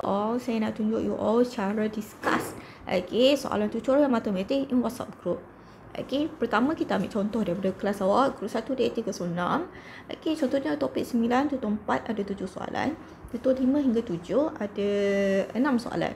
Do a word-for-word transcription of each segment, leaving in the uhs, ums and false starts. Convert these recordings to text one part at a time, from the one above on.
all, saya nak tunjuk you all cara discuss okay, soalan tutorial matematik in WhatsApp group. Okay, pertama kita ambil contoh daripada kelas awak, group satu D A tiga kosong enam. Okay, contohnya topik sembilan, tutor empat ada tujuh soalan, tutor lima hingga tujuh ada enam soalan.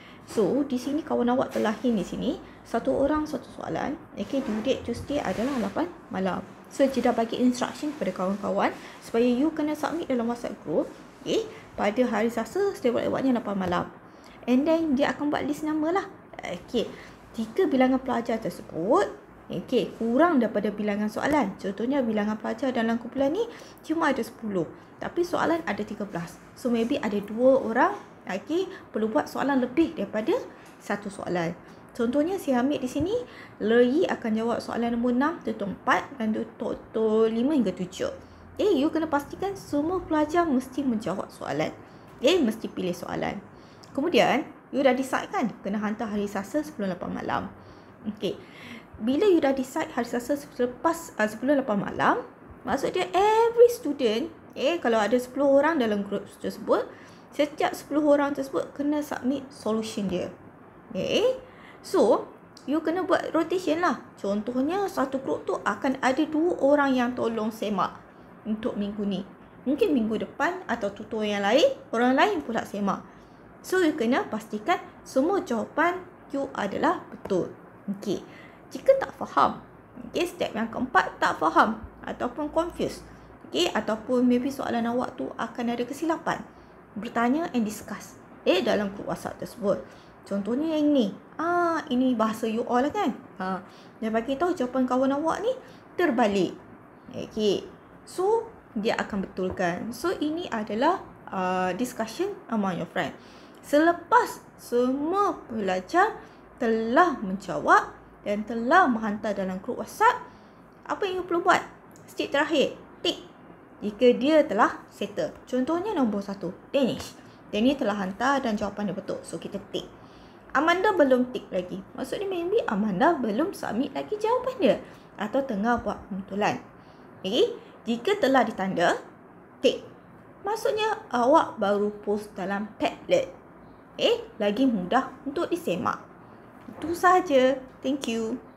So, di sini kawan awak telah hint di sini, satu orang satu soalan. Okay, due date Tuesday adalah lapan malam. So, dia dah bagi instruction kepada kawan-kawan supaya you kena submit dalam WhatsApp group. Okay, pada hari Selasa setiap-tiapnya lapan malam. And then, dia akan buat list nama lah. Okay, jika bilangan pelajar tersebut okay, kurang daripada bilangan soalan. Contohnya bilangan pelajar dalam kumpulan ni cuma ada sepuluh. Tapi soalan ada tiga belas. So maybe ada dua orang okay, perlu buat soalan lebih daripada satu soalan. Contohnya saya ambil di sini, Leryi akan jawab soalan nombor enam, tutor empat dan tutor lima hingga tujuh. Eh, you kena pastikan semua pelajar mesti menjawab soalan. Eh, mesti pilih soalan. Kemudian, you dah decide kan, kena hantar hari Selasa sebelum lapan malam. Okay. Bila you dah decide hari Selasa selepas uh, sebelum lapan malam, maksud dia every student, eh kalau ada sepuluh orang dalam group tersebut, setiap sepuluh orang tersebut kena submit solution dia. Okay. So, you kena buat rotation lah. Contohnya satu group tu akan ada dua orang yang tolong semak untuk minggu ni. Mungkin minggu depan atau tutor yang lain, orang lain pula semak. So, you kena pastikan semua jawapan you adalah betul. Okay. Jika tak faham, okay, step yang keempat tak faham ataupun confused, okay, ataupun maybe soalan awak tu akan ada kesilapan, bertanya and discuss eh dalam grup WhatsApp tersebut. Contohnya yang ni, ah ini bahasa you all lah kan, ha, dia bagi tahu jawapan kawan awak ni terbalik, okay, so dia akan betulkan. So ini adalah uh, discussion among your friend. Selepas semua pelajar telah menjawab dan telah menghantar dalam grup WhatsApp, apa yang you perlu buat? Step terakhir, tick jika dia telah settle. Contohnya nombor satu, Danish. Danish telah hantar dan jawapan dia betul. So, kita tick. Amanda belum tick lagi. Maksudnya maybe Amanda belum submit lagi jawapan dia. Atau tengah buat pembetulan. Okay? Jika telah ditanda, tick. Maksudnya awak baru post dalam Padlet. Eh, lagi mudah untuk disemak. Itu sahaja. Thank you.